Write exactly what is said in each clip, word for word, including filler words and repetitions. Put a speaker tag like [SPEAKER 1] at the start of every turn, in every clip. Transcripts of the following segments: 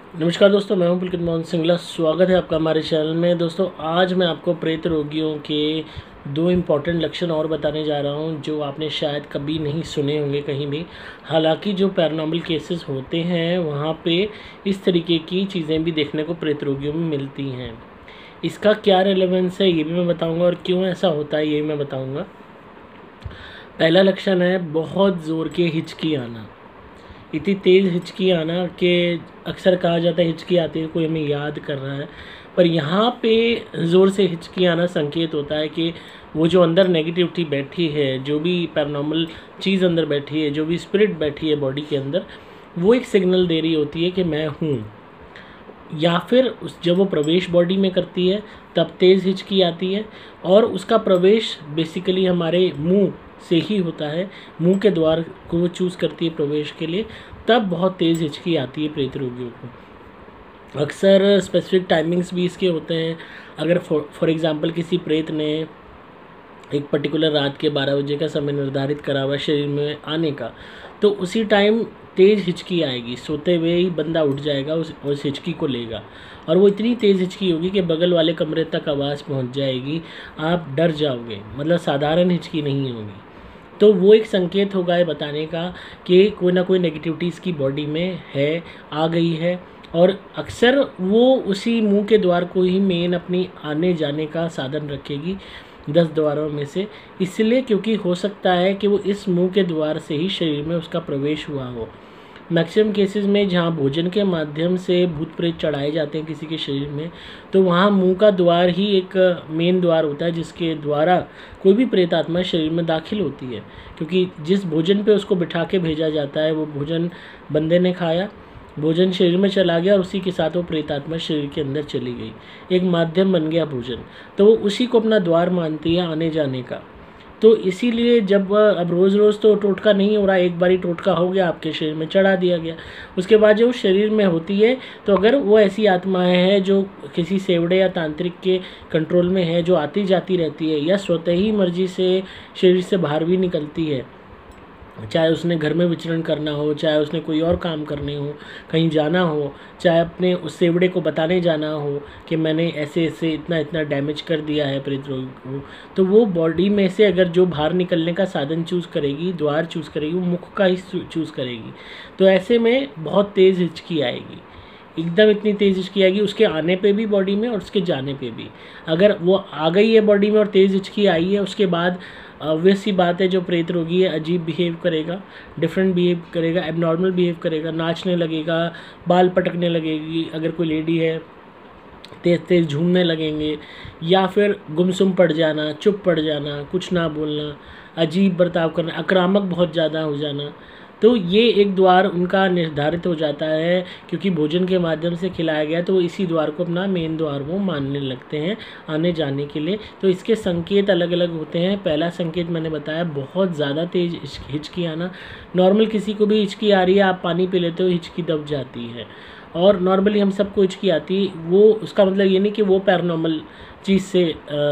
[SPEAKER 1] नमस्कार दोस्तों, मैं हूं पुलकित मोहन सिंगला। स्वागत है आपका हमारे चैनल में। दोस्तों, आज मैं आपको प्रेत रोगियों के दो इम्पॉर्टेंट लक्षण और बताने जा रहा हूं जो आपने शायद कभी नहीं सुने होंगे कहीं भी। हालांकि जो पैरानॉर्मल केसेस होते हैं वहां पे इस तरीके की चीज़ें भी देखने को प्रेत रोगियों में मिलती हैं। इसका क्या रेलेवेंस है ये भी मैं बताऊँगा, और क्यों ऐसा होता है ये भी मैं बताऊँगा। पहला लक्षण है बहुत ज़ोर के हिचकी आना। इतनी तेज़ हिचकी आना कि अक्सर कहा जाता है हिचकी आती है कोई हमें याद कर रहा है, पर यहाँ पे ज़ोर से हिचकी आना संकेत होता है कि वो जो अंदर नेगेटिविटी बैठी है, जो भी पैरानॉर्मल चीज़ अंदर बैठी है, जो भी स्पिरिट बैठी है बॉडी के अंदर, वो एक सिग्नल दे रही होती है कि मैं हूँ। या फिर उस जब वो प्रवेश बॉडी में करती है तब तेज़ हिचकी आती है, और उसका प्रवेश बेसिकली हमारे मुंह से ही होता है। मुंह के द्वार को वो चूज़ करती है प्रवेश के लिए, तब बहुत तेज़ हिचकी आती है प्रेत रोगियों को। अक्सर स्पेसिफिक टाइमिंग्स भी इसके होते हैं। अगर फॉर एग्जांपल किसी प्रेत ने एक पर्टिकुलर रात के बारह बजे का समय निर्धारित करा हुआ शरीर में आने का, तो उसी टाइम तेज़ हिचकी आएगी। सोते हुए ही बंदा उठ जाएगा, उस उस हिचकी को लेगा, और वो इतनी तेज़ हिचकी होगी कि बगल वाले कमरे तक आवाज़ पहुंच जाएगी। आप डर जाओगे, मतलब साधारण हिचकी नहीं होगी। तो वो एक संकेत होगा ये बताने का कि कोई ना कोई नेगेटिविटी इसकी बॉडी में है, आ गई है। और अक्सर वो उसी मुंह के द्वार को ही मेन अपनी आने जाने का साधन रखेगी दस द्वारों में से, इसलिए क्योंकि हो सकता है कि वो इस मुंह के द्वार से ही शरीर में उसका प्रवेश हुआ हो। मैक्सिमम केसेस में जहाँ भोजन के माध्यम से भूत प्रेत चढ़ाए जाते हैं किसी के शरीर में, तो वहाँ मुंह का द्वार ही एक मेन द्वार होता है जिसके द्वारा कोई भी प्रेत आत्मा शरीर में दाखिल होती है। क्योंकि जिस भोजन पे उसको बिठा के भेजा जाता है, वो भोजन बंदे ने खाया, भोजन शरीर में चला गया, और उसी के साथ वो प्रेत आत्मा शरीर के अंदर चली गई। एक माध्यम बन गया भोजन, तो वो उसी को अपना द्वार मानती है आने जाने का। तो इसीलिए जब अब रोज़ रोज़ तो टोटका नहीं हो रहा, एक बारी टोटका हो गया, आपके शरीर में चढ़ा दिया गया, उसके बाद जो शरीर में होती है, तो अगर वो ऐसी आत्माएं हैं जो किसी सेवड़े या तांत्रिक के कंट्रोल में है, जो आती जाती रहती है या स्वतः ही मर्जी से शरीर से बाहर भी निकलती है, चाहे उसने घर में विचरण करना हो, चाहे उसने कोई और काम करने हो, कहीं जाना हो, चाहे अपने उस सेवड़े को बताने जाना हो कि मैंने ऐसे ऐसे इतना इतना डैमेज कर दिया है प्रेत रोगी को, तो वो बॉडी में से अगर जो बाहर निकलने का साधन चूज़ करेगी, द्वार चूज़ करेगी, वो मुख का ही चूज़ करेगी। तो ऐसे में बहुत तेज़ हिचकी आएगी, एकदम इतनी तेज़ हिचकी आएगी उसके आने पे भी बॉडी में और उसके जाने पे भी। अगर वो आ गई है बॉडी में और तेज़ हिचकी आई है, उसके बाद ऑब्वियस सी बात है जो प्रेत रोगी है अजीब बिहेव करेगा, डिफरेंट बिहेव करेगा, एबनॉर्मल बिहेव करेगा, नाचने लगेगा, बाल पटकने लगेगी, अगर कोई लेडी है तेज़ तेज़ झूमने लगेंगे, या फिर गुमसुम पड़ जाना, चुप पड़ जाना, कुछ ना बोलना, अजीब बर्ताव करना, आक्रामक बहुत ज़्यादा हो जाना। तो ये एक द्वार उनका निर्धारित हो जाता है, क्योंकि भोजन के माध्यम से खिलाया गया, तो इसी द्वार को अपना मेन द्वार वो मानने लगते हैं आने जाने के लिए। तो इसके संकेत अलग अलग होते हैं। पहला संकेत मैंने बताया बहुत ज़्यादा तेज़ हिचकी आना। नॉर्मल किसी को भी हिचकी आ रही है, आप पानी पी लेते हो, हिचकी दब जाती है, और नॉर्मली हम सबको हिचकी आती है। वो उसका मतलब ये नहीं कि वो पैरानॉर्मल चीज़ से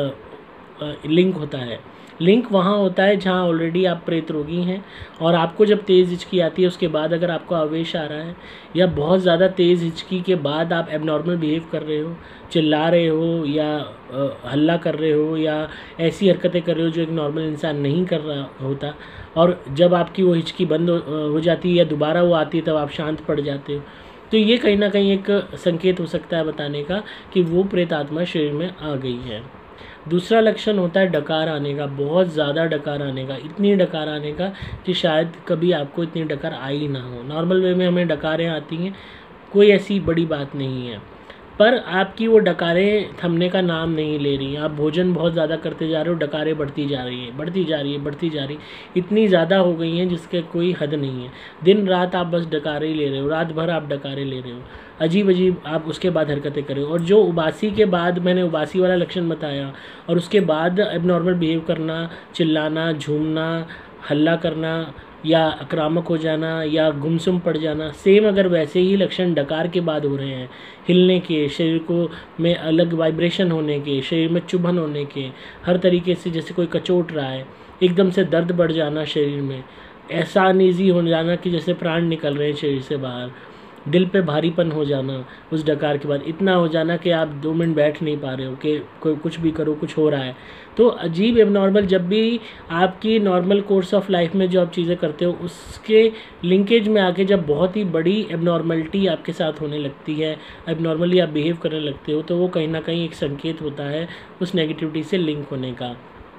[SPEAKER 1] लिंक होता है। लिंक वहाँ होता है जहाँ ऑलरेडी आप प्रेत रोगी हैं, और आपको जब तेज़ हिचकी आती है उसके बाद अगर आपको आवेश आ रहा है, या बहुत ज़्यादा तेज़ हिचकी के बाद आप एबनॉर्मल बिहेव कर रहे हो, चिल्ला रहे हो, या हल्ला कर रहे हो, या ऐसी हरकतें कर रहे हो जो एक नॉर्मल इंसान नहीं कर रहा होता, और जब आपकी वो हिचकी बंद हो जाती है या दोबारा वो आती है तब आप शांत पड़ जाते हो, तो ये कहीं ना कहीं एक संकेत हो सकता है बताने का कि वो प्रेत आत्मा शरीर में आ गई है। दूसरा लक्षण होता है डकार आने का, बहुत ज़्यादा डकार आने का, इतनी डकार आने का कि शायद कभी आपको इतनी डकार आई ना हो। नॉर्मल वे में हमें डकारें आती हैं, कोई ऐसी बड़ी बात नहीं है, पर आपकी वो डकारें थमने का नाम नहीं ले रही हैं। आप भोजन बहुत ज़्यादा करते जा रहे हो, डकारें बढ़ती जा रही है, बढ़ती जा रही है, बढ़ती जा रही है, इतनी ज़्यादा हो गई हैं जिसके कोई हद नहीं है। दिन रात आप बस डकारें ही ले रहे हो, रात भर आप डकारें ले रहे हो, अजीब अजीब आप उसके बाद हरकतें करें। और जो उबासी के बाद मैंने उबासी वाला लक्षण बताया, और उसके बाद एबनॉर्मल बिहेव करना, चिल्लाना, झूमना, हल्ला करना, या आक्रामक हो जाना, या गुमसुम पड़ जाना, सेम अगर वैसे ही लक्षण डकार के बाद हो रहे हैं, हिलने के, शरीर को में अलग वाइब्रेशन होने के, शरीर में चुभन होने के, हर तरीके से जैसे कोई कचोट रहा है, एकदम से दर्द बढ़ जाना शरीर में, ऐसा अनईजी हो जाना कि जैसे प्राण निकल रहे हैं शरीर से बाहर, दिल पे भारीपन हो जाना उस डकार के बाद, इतना हो जाना कि आप दो मिनट बैठ नहीं पा रहे हो कि कोई कुछ भी करो कुछ हो रहा है। तो अजीब एबनॉर्मल, जब भी आपकी नॉर्मल कोर्स ऑफ लाइफ में जो आप चीज़ें करते हो उसके लिंकेज में आके जब बहुत ही बड़ी एबनॉर्मलिटी आपके साथ होने लगती है, एबनॉर्मली आप बिहेव करने लगते हो, तो वो कहीं ना कहीं एक संकेत होता है उस नेगेटिविटी से लिंक होने का।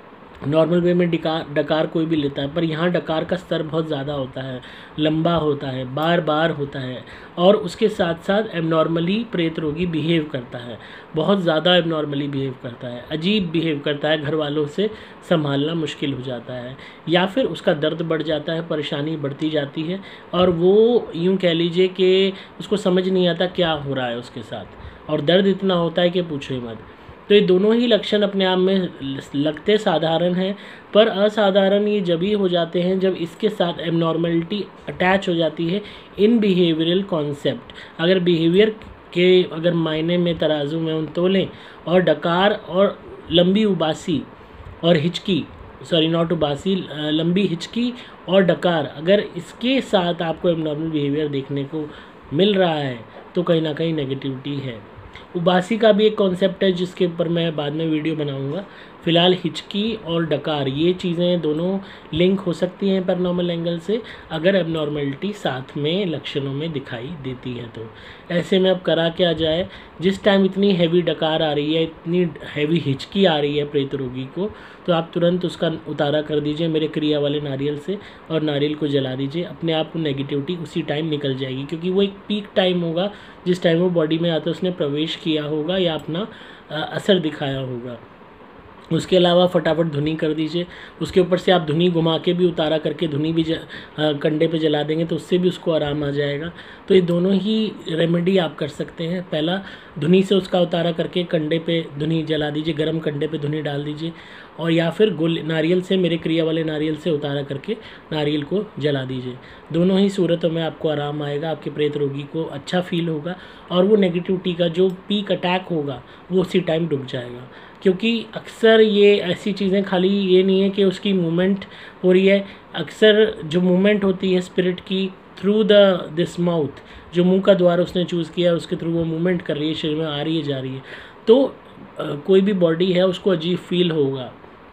[SPEAKER 1] नॉर्मल वे में डकार डकार कोई भी लेता है, पर यहाँ डकार का स्तर बहुत ज़्यादा होता है, लंबा होता है, बार बार होता है, और उसके साथ साथ एबनॉर्मली प्रेत रोगी बिहेव करता है, बहुत ज़्यादा एबनॉर्मली बिहेव करता है, अजीब बिहेव करता है, घर वालों से संभालना मुश्किल हो जाता है, या फिर उसका दर्द बढ़ जाता है, परेशानी बढ़ती जाती है, और वो यूँ कह लीजिए कि उसको समझ नहीं आता क्या हो रहा है उसके साथ, और दर्द इतना होता है कि पूछो ही मत। तो ये दोनों ही लक्षण अपने आप में लगते साधारण हैं, पर असाधारण ये जब ही हो जाते हैं जब इसके साथ एबनॉर्मलिटी अटैच हो जाती है इन बिहेवियरल कॉन्सेप्ट। अगर बिहेवियर के अगर मायने में तराजू में उन तोलें, और डकार और लंबी उबासी और हिचकी, सॉरी नॉट उबासी, लंबी हिचकी और डकार, अगर इसके साथ आपको एबनॉर्मल बिहेवियर देखने को मिल रहा है तो कहीं ना कहीं नेगेटिविटी है। उबासी का भी एक कॉन्सेप्ट है जिसके ऊपर मैं बाद में वीडियो बनाऊंगा। फ़िलहाल हिचकी और डकार ये चीज़ें दोनों लिंक हो सकती हैं पैरानॉर्मल एंगल से, अगर एबनॉर्मलिटी साथ में लक्षणों में दिखाई देती है तो। ऐसे में अब करा क्या जाए, जिस टाइम इतनी हैवी डकार आ रही है, इतनी हैवी हिचकी आ रही है प्रेत रोगी को, तो आप तुरंत उसका उतारा कर दीजिए मेरे क्रिया वाले नारियल से, और नारियल को जला दीजिए। अपने आप को नेगेटिविटी उसी टाइम निकल जाएगी, क्योंकि वो एक पीक टाइम होगा जिस टाइम वो बॉडी में आता उसने प्रवेश किया होगा या अपना असर दिखाया होगा। उसके अलावा फटाफट धुनी कर दीजिए, उसके ऊपर से आप धुनी घुमा के भी उतारा करके धुनी भी ज, आ, कंडे पे जला देंगे तो उससे भी उसको आराम आ जाएगा। तो ये दोनों ही रेमेडी आप कर सकते हैं। पहला, धुनी से उसका उतारा करके कंडे पे धुनी जला दीजिए, गरम कंडे पे धुनी डाल दीजिए, और या फिर गुल नारियल से, मेरे क्रिया वाले नारियल से उतारा करके नारियल को जला दीजिए। दोनों ही सूरतों में आपको आराम आएगा, आपके प्रेत रोगी को अच्छा फील होगा, और वो नेगेटिविटी का जो पीक अटैक होगा वो उसी टाइम रुक जाएगा। क्योंकि अक्सर ये ऐसी चीज़ें, खाली ये नहीं है कि उसकी मूवमेंट हो रही है, अक्सर जो मूवमेंट होती है स्पिरिट की थ्रू द दिस माउथ, जो मुंह का द्वार उसने चूज़ किया उसके थ्रू वो मूवमेंट कर रही है, शरीर में आ रही है जा रही है, तो आ, कोई भी बॉडी है उसको अजीब फील होगा,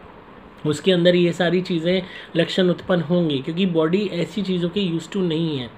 [SPEAKER 1] उसके अंदर ये सारी चीज़ें लक्षण उत्पन्न होंगे, क्योंकि बॉडी ऐसी चीज़ों के यूज टू नहीं है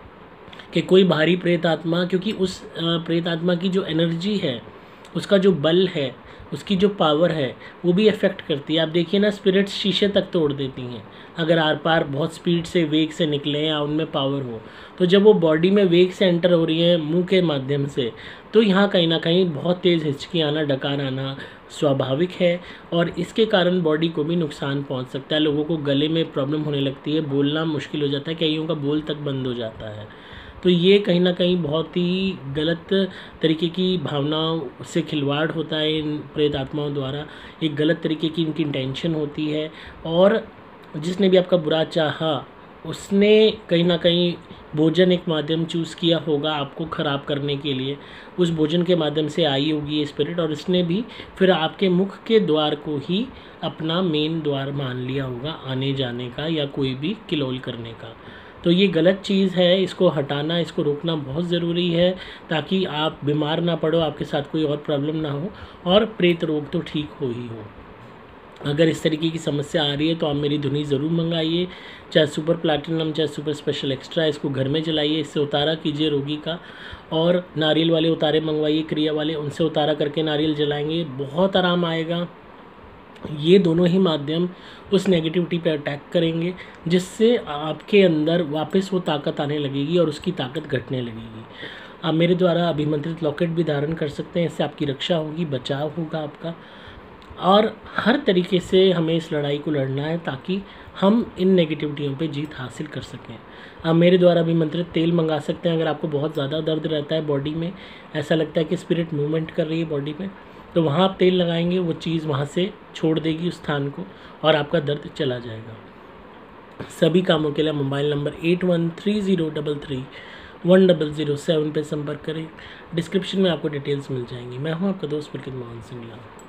[SPEAKER 1] कि कोई भारी प्रेत आत्मा, क्योंकि उस प्रेत आत्मा की जो एनर्जी है, उसका जो बल है, उसकी जो पावर है वो भी अफेक्ट करती है। आप देखिए ना, स्पिरिट्स शीशे तक तोड़ देती हैं अगर आर पार बहुत स्पीड से वेग से निकले या उनमें पावर हो। तो जब वो बॉडी में वेग से एंटर हो रही है मुंह के माध्यम से, तो यहाँ कहीं ना कहीं बहुत तेज़ हिचकी आना, डकार आना स्वाभाविक है, और इसके कारण बॉडी को भी नुकसान पहुँच सकता है। लोगों को गले में प्रॉब्लम होने लगती है, बोलना मुश्किल हो जाता है, कईयों का बोल तक बंद हो जाता है। तो ये कहीं ना कहीं बहुत ही गलत तरीके की भावनाओं से खिलवाड़ होता है इन प्रेत आत्माओं द्वारा, एक गलत तरीके की इनकी इंटेंशन होती है, और जिसने भी आपका बुरा चाहा उसने कहीं ना कहीं भोजन एक माध्यम चूज़ किया होगा आपको ख़राब करने के लिए, उस भोजन के माध्यम से आई होगी ये स्पिरिट, और इसने भी फिर आपके मुख के द्वार को ही अपना मेन द्वार मान लिया होगा आने जाने का या कोई भी किलोल करने का। तो ये गलत चीज़ है, इसको हटाना, इसको रोकना बहुत ज़रूरी है, ताकि आप बीमार ना पड़ो, आपके साथ कोई और प्रॉब्लम ना हो, और प्रेत रोग तो ठीक हो ही हो। अगर इस तरीके की समस्या आ रही है तो आप मेरी धुनी ज़रूर मंगाइए, चाहे सुपर प्लैटिनम चाहे सुपर स्पेशल एक्स्ट्रा, इसको घर में जलाइए, इससे उतारा कीजिए रोगी का, और नारियल वाले उतारे मंगवाइए क्रिया वाले, उनसे उतारा करके नारियल जलाएंगे, बहुत आराम आएगा। ये दोनों ही माध्यम उस नेगेटिविटी पे अटैक करेंगे, जिससे आपके अंदर वापस वो ताकत आने लगेगी और उसकी ताकत घटने लगेगी। आप मेरे द्वारा अभिमंत्रित लॉकेट भी धारण कर सकते हैं, इससे आपकी रक्षा होगी, बचाव होगा आपका, और हर तरीके से हमें इस लड़ाई को लड़ना है ताकि हम इन नेगेटिविटियों पे जीत हासिल कर सकें। आप मेरे द्वारा अभिमंत्रित तेल मंगा सकते हैं। अगर आपको बहुत ज़्यादा दर्द रहता है बॉडी में, ऐसा लगता है कि स्पिरिट मूवमेंट कर रही है बॉडी में, तो वहाँ आप तेल लगाएंगे, वो चीज़ वहाँ से छोड़ देगी उस स्थान को, और आपका दर्द चला जाएगा। सभी कामों के लिए mobile number eight one three zero double three one double zero seven पर संपर्क करें। डिस्क्रिप्शन में आपको डिटेल्स मिल जाएंगी। मैं हूँ आपका दोस्त पुलकित मोहन सिंगला।